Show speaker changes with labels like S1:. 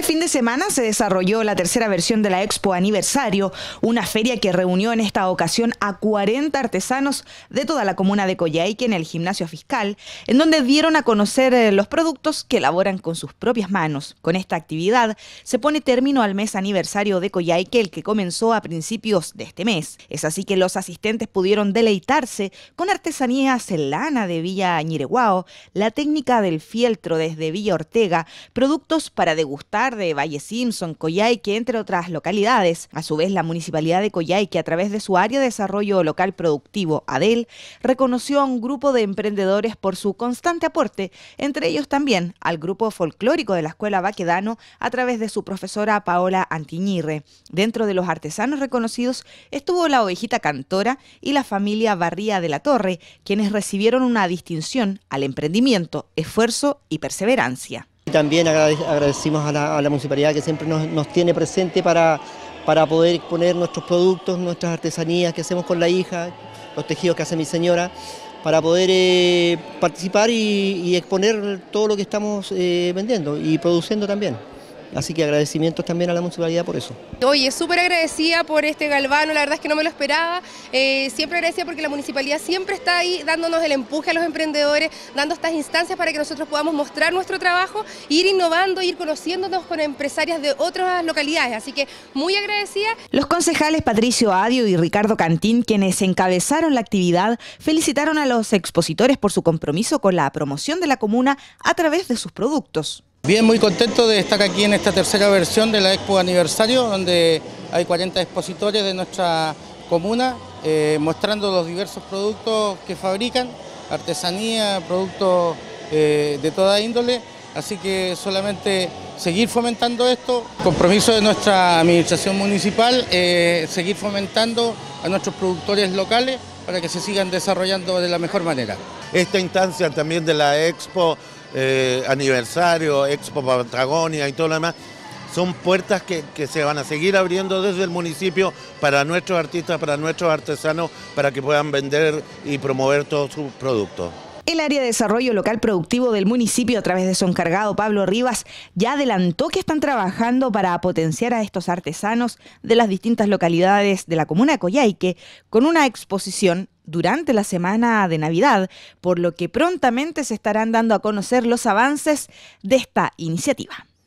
S1: fin de semana se desarrolló la tercera versión de la Expo Aniversario, una feria que reunió en esta ocasión a 40 artesanos de toda la comuna de Coyhaique en el Gimnasio Fiscal, en donde dieron a conocer los productos que elaboran con sus propias manos. Con esta actividad se pone término al mes aniversario de Coyhaique, el que comenzó a principios de este mes. Es así que los asistentes pudieron deleitarse con artesanías en lana de Villa Ñireguao, la técnica del fieltro desde Villa Ortega, productos para degustar de Valle Simpson, Coyhaique, entre otras localidades. A su vez, la Municipalidad de Coyhaique, a través de su área de desarrollo local productivo, ADEL, reconoció a un grupo de emprendedores por su constante aporte, entre ellos también al grupo folclórico de la Escuela Baquedano, a través de su profesora Paola Antiñirre. Dentro de los artesanos reconocidos estuvo la Ovejita Cantora y la familia Barría de la Torre, quienes recibieron una distinción al emprendimiento, esfuerzo y perseverancia.
S2: También agradecimos a la municipalidad que siempre nos tiene presente para poder exponer nuestros productos, nuestras artesanías que hacemos con la hija, los tejidos que hace mi señora, para participar y exponer todo lo que estamos vendiendo y produciendo también. Así que agradecimientos también a la municipalidad por eso.
S3: Oye, súper agradecida por este galvano, la verdad es que no me lo esperaba. Siempre agradecida porque la municipalidad siempre está ahí dándonos el empuje a los emprendedores, dando estas instancias para que nosotros podamos mostrar nuestro trabajo, ir innovando, ir conociéndonos con empresarias de otras localidades. Así que muy agradecida.
S1: Los concejales Patricio Adio y Ricardo Cantín, quienes encabezaron la actividad, felicitaron a los expositores por su compromiso con la promoción de la comuna a través de sus productos.
S4: Bien, muy contento de estar aquí en esta tercera versión de la Expo Aniversario, donde hay 40 expositores de nuestra comuna mostrando los diversos productos que fabrican, artesanía, productos de toda índole, así que solamente seguir fomentando esto, compromiso de nuestra administración municipal, seguir fomentando a nuestros productores locales para que se sigan desarrollando de la mejor manera.
S5: Esta instancia también de la Expo Aniversario, Expo Patagonia y todo lo demás, son puertas que se van a seguir abriendo desde el municipio para nuestros artistas, para nuestros artesanos, para que puedan vender y promover todos sus productos.
S1: El área de desarrollo local productivo del municipio, a través de su encargado Pablo Rivas, ya adelantó que están trabajando para potenciar a estos artesanos de las distintas localidades de la comuna de Coyhaique con una exposición durante la semana de Navidad, por lo que prontamente se estarán dando a conocer los avances de esta iniciativa.